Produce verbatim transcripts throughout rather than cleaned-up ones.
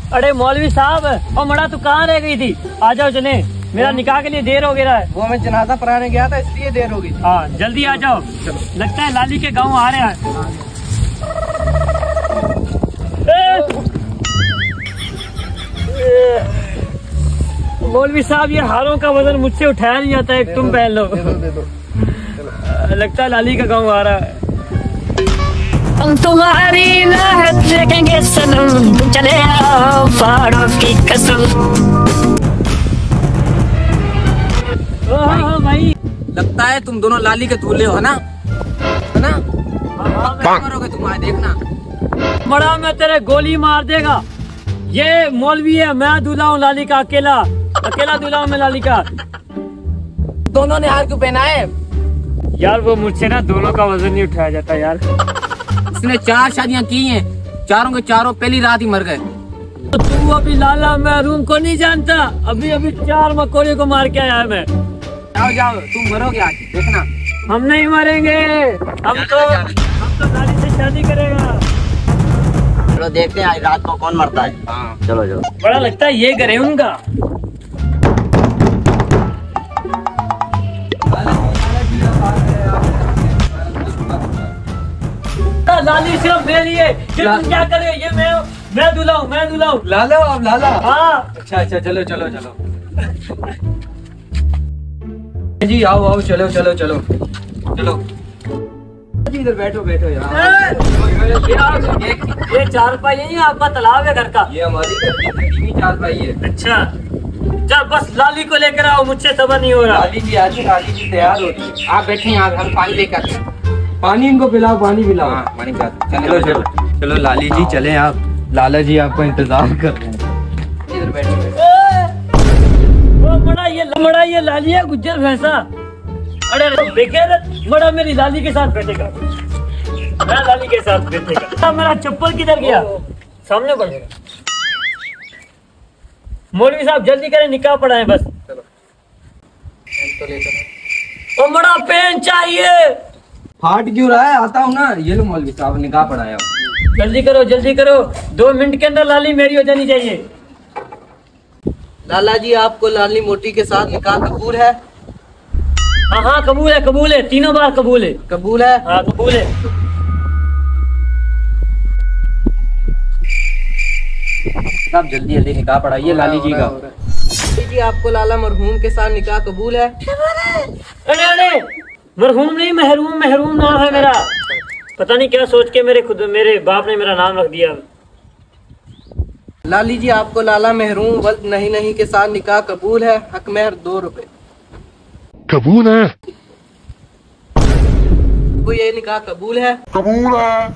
अरे मौलवी साहब, और मड़ा तू कहाँ रह गई थी? आ जाओ चले, मेरा निकाह के लिए देर हो गया है। वो मैं जनाजा पढ़ाने गया था इसलिए देर हो गई। हाँ जल्दी आ जाओ, लगता है लाली के गाँव आ रहे हैं। मौलवी साहब ये हारों का वजन मुझसे उठाया नहीं जाता है, तुम पहन लो। दे दो, दे दो। लगता है लाली का गाँव आ रहा है। हम तुम्हारी राहत देखेंगे सनम, चले आओ पहाड़ों की कसम। हाँ भाई, लगता है तुम दोनों लाली के दूल्हे हो ना, है ना? क्या करोगे तुम आज देखना। बड़ा मैं तेरे गोली मार देगा। ये मौलवी है, मैं दूल्हा हूँ लाली का, अकेला अकेला दूल्हा हूँ मैं लाली का। दोनों ने हार क्यों पहना है? यार वो मुझसे ना दोनों का वजन नहीं उठाया जाता यार। उसने चार शादियां की हैं, चारों के चारों पहली रात ही मर गए। तो तू अभी लाला महरूम को नहीं जानता, अभी अभी चार मकोड़े को मार के आया मैं। जाओ जाओ, तुम मरोगे आज देखना। हम नहीं मरेंगे, हम तो हम तो लाली से शादी करेगा। चलो देखते हैं आज रात को कौन मरता है। हाँ चलो चलो। बड़ा लगता है ये करे उनका। लाली सिर्फ मेरी है, ये तुम क्या करे? ये मैं मैं दूल्हा हूँ, मैं दूल्हा हूँ। लाला आप लाला? हाँ। अच्छा अच्छा, चलो चलो चलो जी, आओ आओ, चलो चलो चलो चलो जी, इधर बैठो बैठो यार। ये चार पाई है या आपका तालाब है घर का? ये हमारी धीमी चार पाई है। अच्छा, जब बस लाली को लेकर आओ, मुझसे सबर नहीं हो रहा। लाली जी आज लाली जी तैयार हो रही है। आप बैठे यहाँ, हम पानी लेकर। पानी इनको पिलाओ, पानी पिलाओ। हाँ, पानी पिलाओ। चलो चलो चलो लाली जी चले आप, लाला जी आपका इंतजार कर रहे हैं। इधर बैठो। वो बड़ा ये लमड़ा ये लाली है गुज्जर भैंसा। अरे देखे बड़ा मेरी लाली के साथ बैठेगा, मैं लाली के साथ बैठेगा। मेरा चप्पल किधर गया? सामने पड़ेगा। मौलवी साहब जल्दी करें, निकाह पढ़ाएं बस। ओ बड़ा पेन चाहिए। फाट क्यों रहा है? आता हूँ ना। ये लो मौलवी साहब, निकाह पढ़ाया। जल्दी करो जल्दी करो, दो मिनट के अंदर लाली मेरी हो जानी चाहिए। लाला जी आपको लाली मोटी के साथ निकाह कबूल है? हाँ हाँ कबूल है, कबूल है, तीनों बार कबूल है। कबूल है? हाँ कबूल है। आप जल्दी जल्दी निकाह पढ़ाइए लाली जी का। जी आपको लाला मरहूम के साथ निकाह कबूल है? अरे अरे मरहूम नहीं, महरूम, महरूम नाम है मेरा। पता नहीं क्या सोच के मेरे खुद मेरे बाप ने मेरा नाम रख दिया। लाली जी आपको लाला महरूम वल्द नहीं नहीं के साथ निकाह कबूल है? हक मेहर दो रुपए। कबूल है। वो ये निकाह कबूल है? कबूल है।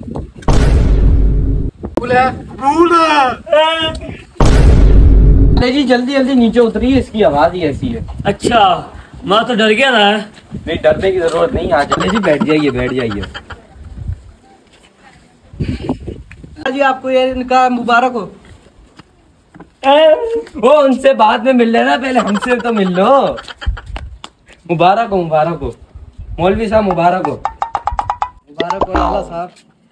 कबूल है? कबूल है। लाली जी जल्दी जल्दी नीचे उतरिए, इसकी आवाज ही ऐसी है। अच्छा, मैं तो डर गया था। नहीं डरने की जरूरत नहीं, आज जल्दी जी बैठ जाइए बैठ जाइए। जी आपको ये निकाह मुबारक हो। वो उनसे बाद में मिल लेना, पहले हमसे तो मिल लो। मुबारक हो मुबारक हो मौलवी साहब, मुबारक हो। मुबारक हो लाला साहब।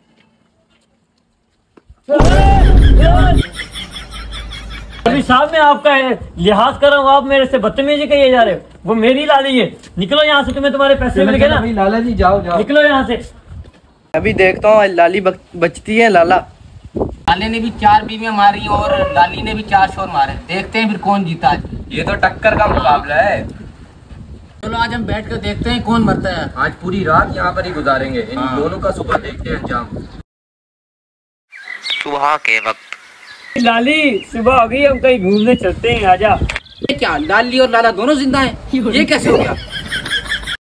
मौलवी साहब मैं आपका लिहाज कर रहा हूँ, आप मेरे से बदतमीजी कहिए जा रहे हो। वो मेरी लाली है, निकलो यहाँ से, तुम्हें तुम्हारे पैसे मिल गए ना। लाला जी जाओ जाओ, निकलो यहाँ से। अभी देखता हूँ लाली बचती है। लाला लाली ने भी चार बीवियां मारी और लाली ने भी चार शोर मारे। देखते हैं फिर कौन जीता है। ये तो टक्कर का मुकाबला है। चलो आज हम बैठ कर देखते हैं कौन मरता है। आज पूरी रात यहाँ पर ही गुजारेंगे। इन हाँ। दोनों का सुबह देखते हैं अंजाम। सुबह के वक्त लाली सुबह हो गई, हम कहीं घूमने चलते हैं, आजा। ये क्या लाली और लाला दोनों जिंदा हैं? ये कैसे हो गया?